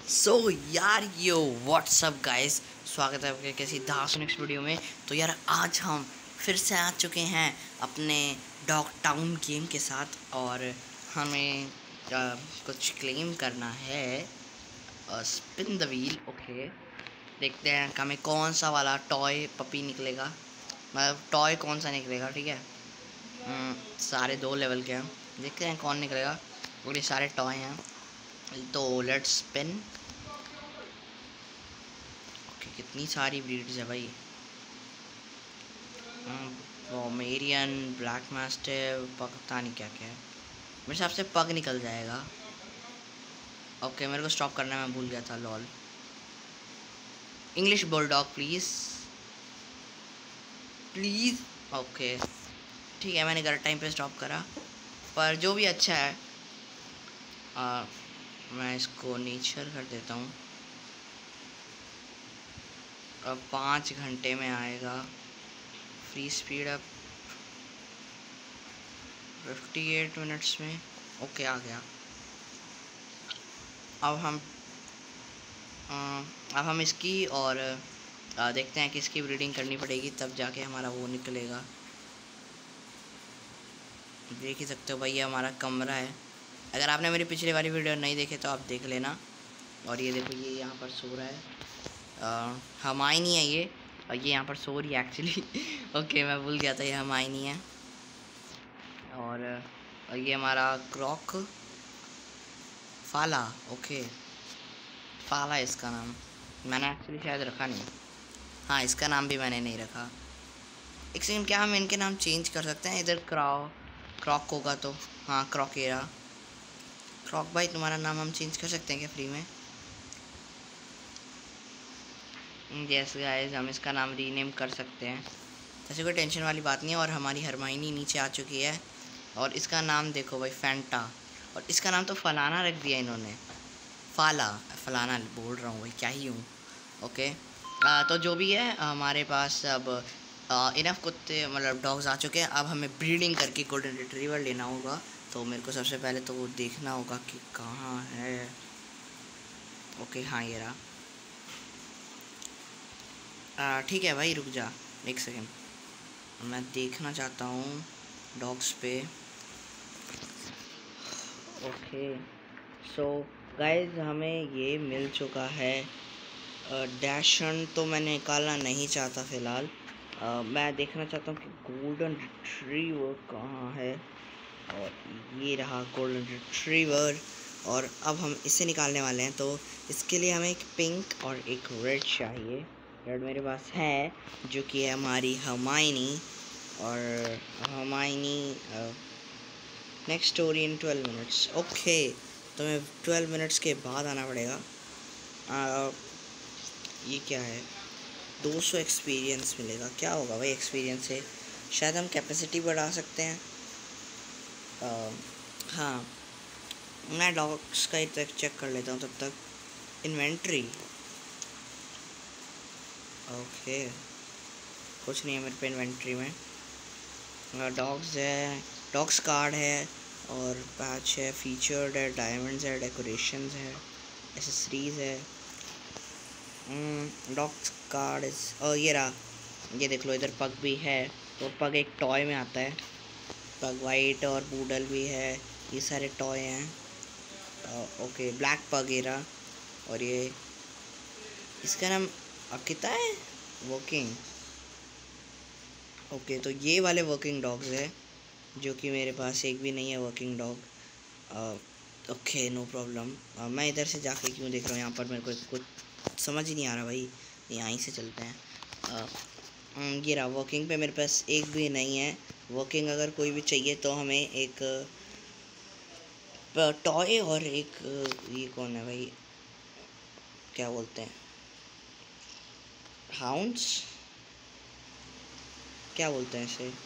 सो यार यो WhatsApp guys, स्वागत है आपके किसी दास नेक्स्ट वीडियो में। तो यार आज हम फिर से आ चुके हैं अपने डॉग टाउन गेम के साथ और हमें कुछ क्लेम करना है। Spin the wheel. ओके, देखते हैं हमें कौन सा वाला टॉय पपी निकलेगा, मतलब टॉय कौन सा निकलेगा। ठीक है, सारे 2 लेवल के हैं, देखते हैं कौन निकलेगा। और ये सारे टॉय हैं, तो लेट्स स्पिन। ओके, कितनी सारी ब्रीड्स है भाई। पोमेरियन, ब्लैक मास्टिफ, पता नहीं क्या क्या है। मेरे हिसाब से पग निकल जाएगा। ओके, मेरे को स्टॉप करना मैं भूल गया था, lol. English bulldog please please. Okay ठीक है, मैंने गलत टाइम पे स्टॉप करा, पर जो भी अच्छा है। मैं इसको नेचर कर देता हूँ। अब 5 घंटे में आएगा। फ्री स्पीड अप 58 मिनट्स में। ओके आ गया। अब हम इसकी और देखते हैं कि इसकी ब्रीडिंग करनी पड़ेगी, तब जाके हमारा वो निकलेगा। देख ही सकते हो भाई, ये हमारा कमरा है। अगर आपने मेरी पिछली वाली वीडियो नहीं देखे तो आप देख लेना। और ये देखो, ये यहाँ पर सो रहा है। हमायनी है ये, और ये यहाँ पर सो रही है एक्चुअली। ओके, मैं भूल गया था ये हमायनी है। और ये हमारा क्रॉक फाला। ओके, फाला इसका नाम मैंने एक्चुअली शायद रखा नहीं। हाँ, इसका नाम भी मैंने नहीं रखा। एक सेकंड, क्या हम इनके नाम चेंज कर सकते हैं? इधर क्रॉक होगा तो हाँ, क्रॉकेरा। क्रॉक भाई, तुम्हारा नाम हम चेंज कर सकते हैं क्या फ्री में? यस गाइस, हम इसका नाम रीनेम कर सकते हैं, ऐसे कोई टेंशन वाली बात नहीं है। और हमारी हरमाइनी नीचे आ चुकी है और इसका नाम देखो भाई, फैंटा। और इसका नाम तो फलाना रख दिया इन्होंने, फलाना बोल रहा हूँ भाई, क्या ही हूँ। ओके, तो जो भी है, हमारे पास अब इनफ कुत्ते मतलब डॉग्स आ चुके हैं। अब हमें ब्रीडिंग करके गोल्डन रिट्रीवर लेना होगा। तो मेरे को सबसे पहले तो वो देखना होगा कि कहाँ है। ओके हाँ, ये रहा। ठीक है भाई, रुक जा एक सेकेंड, मैं देखना चाहता हूँ डॉग्स पे। ओके सो गाइज, हमें ये मिल चुका है। डैशन तो मैं निकालना नहीं चाहता फ़िलहाल। मैं देखना चाहता हूँ कि गोल्डन रिट्रीवर कहाँ है। और ये रहा गोल्डन रिट्रीवर। और अब हम इसे निकालने वाले हैं, तो इसके लिए हमें एक पिंक और एक रेड चाहिए। रेड मेरे पास है, जो कि है हमारी हरमाइनी। और Hermione next story in 12 minutes. Okay, तो मैं 12 मिनट्स के बाद आना पड़ेगा। ये क्या है? 200 एक्सपीरियंस मिलेगा। क्या होगा भाई एक्सपीरियंस से? शायद हम कैपेसिटी बढ़ा सकते हैं। हाँ, मैं डॉग्स का ही तक चेक कर लेता हूँ तब तक। इन्वेंट्री। ओके, कुछ नहीं है मेरे पे इन्वेंट्री में। डॉग्स है, डॉग्स कार्ड है, और पैच है, फीचर्ड है, डायमंड्स है, डेकोरेशंस है, एसेसरीज है। डॉग्स कार्ड और ये रहा। ये देख लो, इधर पग भी है। तो पग एक टॉय में आता है। पग वाइट और बूडल भी है, ये सारे टॉय हैं। ओके, ब्लैक पग ये रहा। और ये इसका नाम अकिता है, वर्किंग। ओके, तो ये वाले वर्किंग डॉग्स है, जो कि मेरे पास एक भी नहीं है working dog. Okay no problem. मैं इधर से जाके क्यों देख रहा हूँ, यहाँ पर मेरे को कुछ समझ ही नहीं आ रहा भाई। यहीं से चलते हैं। ये रहा वर्किंग पे, मेरे पास एक भी नहीं है वर्किंग। अगर कोई भी चाहिए तो हमें एक टॉय और एक ये कौन है भाई, क्या बोलते हैं, हाउंड्स, क्या बोलते हैं इसे?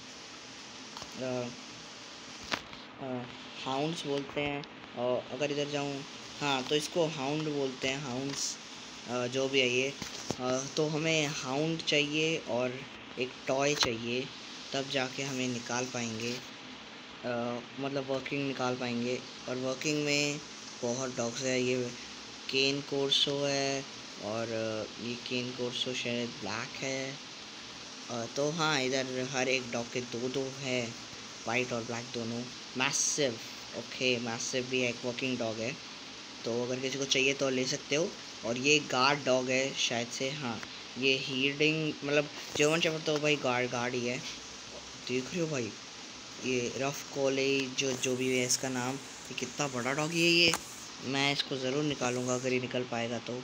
हाउंड्स बोलते हैं। और अगर इधर जाऊँ, हाँ, तो इसको हाउंड बोलते हैं, हाउंड्स। जो भी है ये। तो हमें हाउंड चाहिए और एक टॉय चाहिए, तब जाके हमें निकाल पाएंगे, मतलब वर्किंग निकाल पाएंगे। और वर्किंग में बहुत डॉग्स है। ये केन कोर्सो है, और ये केन कोर्सो शायद ब्लैक है। तो हाँ, इधर हर एक डॉग के दो दो है, वाइट और ब्लैक दोनों। मैसिव, ओके, मैसिव भी एक वर्किंग डॉग है, तो अगर किसी को चाहिए तो ले सकते हो। और ये गार्ड डॉग है शायद से, हाँ ये हीडिंग मतलब जर्मन शेफर्ड तो भाई गार्ड ही है। देख रहे हो भाई, ये रफ कोले जो भी है इसका नाम, ये कितना बड़ा डॉग है ये। मैं इसको ज़रूर निकालूंगा अगर ये निकल पाएगा तो।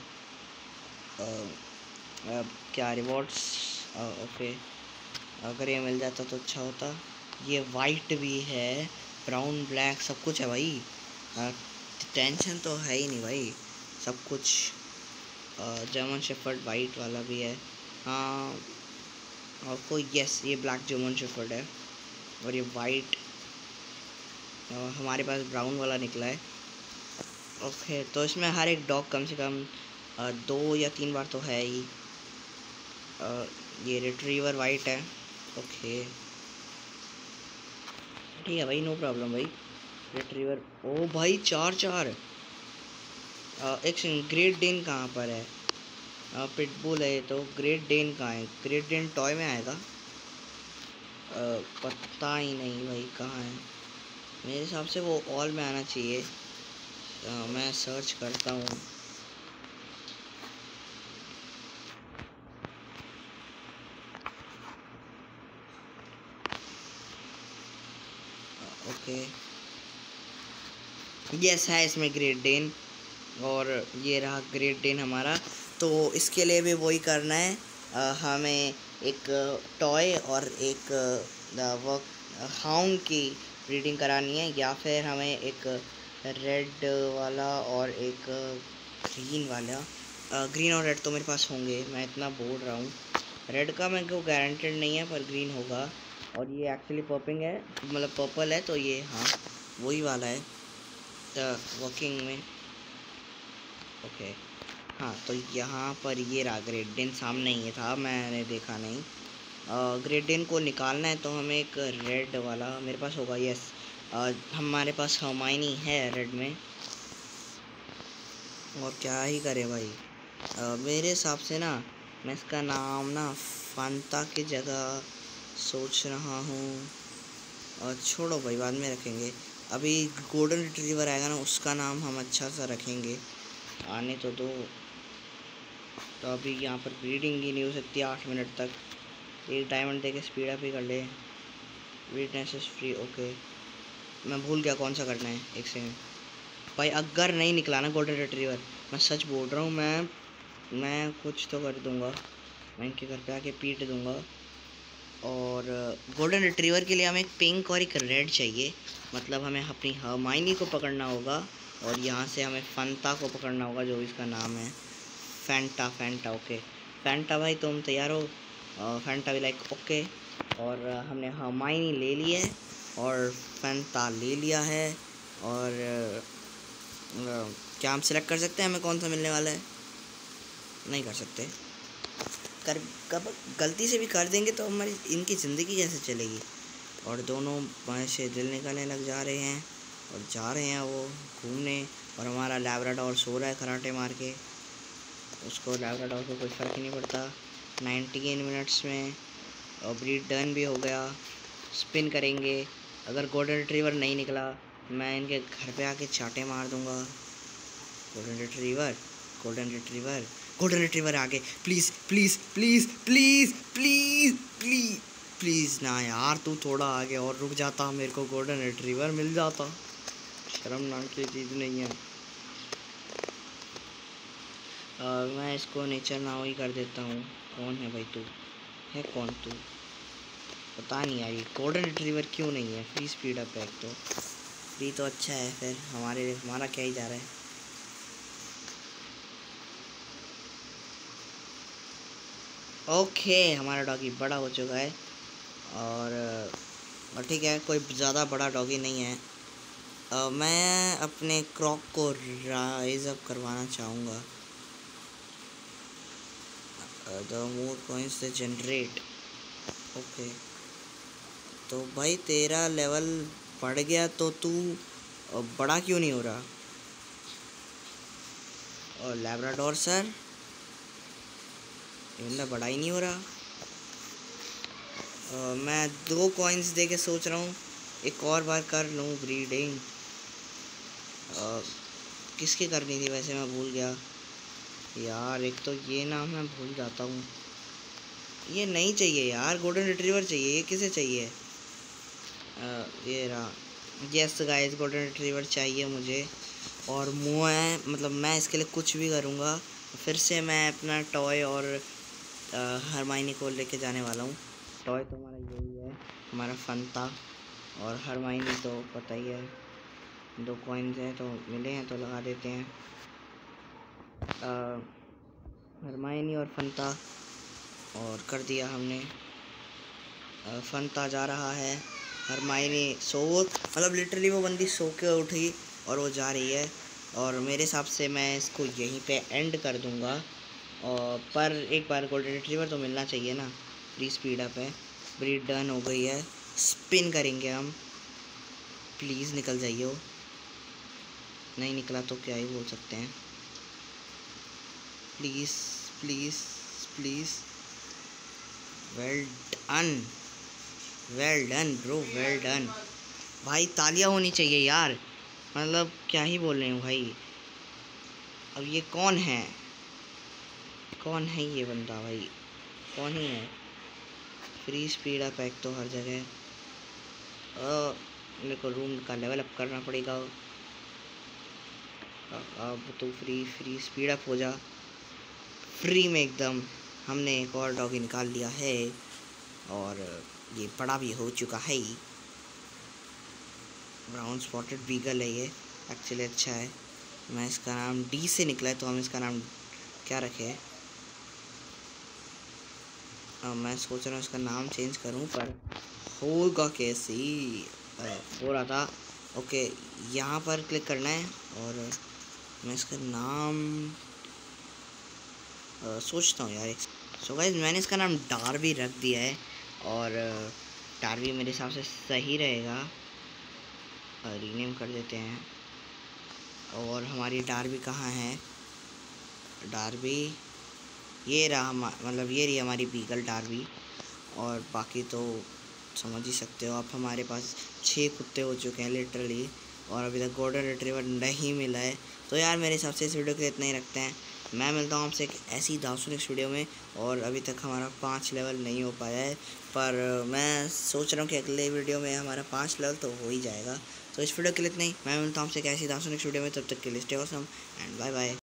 क्या रिवॉर्ड्स, ओके, अगर ये मिल जाता तो अच्छा होता। ये वाइट भी है, ब्राउन ब्लैक सब कुछ है भाई। टेंशन तो है ही नहीं भाई, सब कुछ। जर्मन शेफर्ड वाइट वाला भी है, हाँ। और कोई, यस, ये ब्लैक जर्मन शेफर्ड है, और ये वाइट, हमारे पास ब्राउन वाला निकला है। ओके, तो इसमें हर एक डॉग कम से कम 2 या 3 बार तो है ही। ये रिट्रीवर वाइट है, ओके ठीक है भाई, नो प्रॉब्लम भाई। रिट्रीवर, ओ भाई 4-4। एक सेकंड, ग्रेट डेन कहाँ पर है? पिटबुल है तो ग्रेट डेन कहाँ है? ग्रेट डेन टॉय में आएगा? पता ही नहीं भाई कहाँ है। मेरे हिसाब से वो ऑल में आना चाहिए। मैं सर्च करता हूँ। ओके, यस है इसमें ग्रेट डेन, और ये रहा ग्रेट डेन हमारा। तो इसके लिए भी वही करना है, हमें एक टॉय और एक वो हाउंड की ब्रीडिंग करानी है, या फिर हमें एक रेड वाला और एक ग्रीन वाला। ग्रीन और रेड तो मेरे पास होंगे, मैं इतना बोल रहा हूँ। रेड का मेरे को गारंटेड नहीं है, पर ग्रीन होगा। और ये एक्चुअली पर्पिंग है, मतलब पर्पल है, तो ये हाँ वही वाला है वर्किंग में। ओके, हाँ, तो यहाँ पर ये रहा ग्रेट डेन, सामने ही था, मैंने देखा नहीं। ग्रेट डेन को निकालना है तो हमें एक रेड वाला मेरे पास होगा, यस। हमारे पास हर्माइनी है रेड में, और क्या ही करे भाई। मेरे हिसाब से ना, मैं इसका नाम ना फांता की जगह सोच रहा हूँ। और छोड़ो भाई, बाद में रखेंगे। अभी गोल्डन रिट्रीवर आएगा ना, उसका नाम हम अच्छा सा रखेंगे, आने तो दो। तो अभी यहाँ पर ब्रीडिंग ही नहीं हो सकती 8 मिनट तक। एक डायमंड दे के स्पीड अप ही कर ले। Witness is free, okay. मैं भूल गया कौन सा करना है, एक सेकंड भाई। अगर नहीं निकला ना गोल्डन रिट्रीवर, मैं सच बोल रहा हूँ, मैं कुछ तो कर दूँगा, मैं इनके घर पे आके पीट दूँगा। और गोल्डन रिट्रीवर के लिए हमें एक पिंक और एक रेड चाहिए, मतलब हमें अपनी हर्माइनी को पकड़ना होगा, और यहाँ से हमें फंता को पकड़ना होगा, जो इसका नाम है फैंटा, ओके। फैंटा भाई तुम तैयार हो? फैंटा भी लाइक ओके। और हमने हर्माइनी ले ली है, और फैंटा ले लिया है। और क्या हम सिलेक्ट कर सकते हैं हमें कौन सा मिलने वाला है? नहीं कर सकते। कर कब गलती से भी कर देंगे तो हमारी इनकी ज़िंदगी कैसे चलेगी? और दोनों बाएं से दिल निकलने लग जा रहे हैं, और जा रहे हैं वो घूमने। और हमारा लैब्राडोर सो रहा है खराटे मार के, उसको लैब्राडोर को कोई फ़र्क ही नहीं पड़ता। 19 मिनट्स में और ब्रीड डन भी हो गया। स्पिन करेंगे, अगर गोल्डन रिट्रीवर नहीं निकला, मैं इनके घर पे आके चाटे मार दूंगा। Golden retriever, golden retriever, golden retriever आगे, please please please please please please please ना यार, तू थोड़ा आगे और रुक जाता, मेरे को गोल्डन रिट्रीवर मिल जाता। शर्म नाम की चीज़ नहीं है। मैं इसको नेचर नाउ ही कर देता हूँ। कौन है भाई तू? है कौन तू? पता नहीं यार, ये गोल्डन रिट्रीवर क्यों नहीं है? फ्री स्पीड अप है, तो फ्री तो अच्छा है, फिर हमारा क्या ही जा रहा है। ओके, हमारा डॉगी बड़ा हो चुका है, और ठीक है, कोई ज़्यादा बड़ा डॉगी नहीं है। मैं अपने क्रॉक को राइज अप करवाना चाहूँगा। The more coins the generate, okay. तो भाई तेरा लेवल बढ़ गया, तो तू बड़ा क्यों नहीं हो रहा? और लैब्राडोर सर, ये बंदा बड़ा ही नहीं हो रहा। मैं 2 कॉइन्स दे के सोच रहा हूँ एक और बार कर लूँ ब्रीडिंग। किसकी करनी थी वैसे, मैं भूल गया यार। एक तो ये नाम मैं भूल जाता हूँ। ये नहीं चाहिए यार, गोल्डन रिट्रीवर चाहिए। ये किसे चाहिए? ये रहा। यस गाइस, गोल्डन रिट्रीवर चाहिए मुझे। और मैं मतलब मैं इसके लिए कुछ भी करूँगा। फिर से मैं अपना टॉय और हरमाइनी को लेके जाने वाला हूँ। टॉय तो हमारा यही है, हमारा फंता। और हरमाइनी तो पता ही है, 2 कॉइन्स हैं तो मिले हैं तो लगा देते हैं। हरमाइनी और फंता, और कर दिया हमने। फंता जा रहा है, हरमाइनी मतलब लिटरली वो बंदी सो के उठी और वो जा रही है। और मेरे हिसाब से मैं इसको यहीं पे एंड कर दूंगा। और पर एक बार गोल्डन रिट्रीवर तो मिलना चाहिए ना। फ्री स्पीड अप है, ब्रीड डन हो गई है। स्पिन करेंगे हम, प्लीज़ निकल जाइए। नहीं निकला तो क्या ही बोल सकते हैं। Please please please. Well done, well done bro, well done. भाई तालियां होनी चाहिए यार, मतलब क्या ही बोल रहे हूँ भाई। अब ये कौन है, कौन है ये बंदा भाई, कौन ही है? फ्री स्पीड अप एक तो हर जगह। मेरे को रूम का लेवल अप करना पड़ेगा। अब तो फ्री स्पीड अप हो जा, फ्री में एकदम। हमने एक और डॉगी निकाल लिया है और ये बड़ा भी हो चुका है। ब्राउन स्पॉटेड बीगल है ये, एक्चुअली अच्छा है। मैं इसका नाम डी से निकला है तो हम इसका नाम क्या रखें? मैं सोच रहा हूँ इसका नाम चेंज करूँ, पर होगा कैसे? हो रहा था। ओके, यहाँ पर क्लिक करना है और मैं इसका नाम सोचता हूँ यार। सो गाइस, मैंने इसका नाम डार्बी रख दिया है और डार्बी मेरे हिसाब से सही रहेगा। रीनेम कर देते हैं। और हमारी डार्बी कहाँ है? डार्बी ये रहा, मतलब ये रही हमारी बीगल डार्बी। और बाकी तो समझ ही सकते हो आप, हमारे पास 6 कुत्ते हो चुके हैं लिटरली। और अभी तक गोल्डन रिट्रीवर नहीं मिला है। तो यार मेरे हिसाब से इस वीडियो के इतना ही रखते हैं। मैं मिलता हूँ आपसे एक ऐसी दार्शनिक वीडियो में। और अभी तक हमारा 5 लेवल नहीं हो पाया है, पर मैं सोच रहा हूँ कि अगले वीडियो में हमारा 5 लेवल तो हो ही जाएगा। तो इस वीडियो के लिए इतना ही। मैं मिलता हूँ आपसे एक ऐसी दार्शनिक वीडियो में, तब तक के लिए stay awesome and bye bye.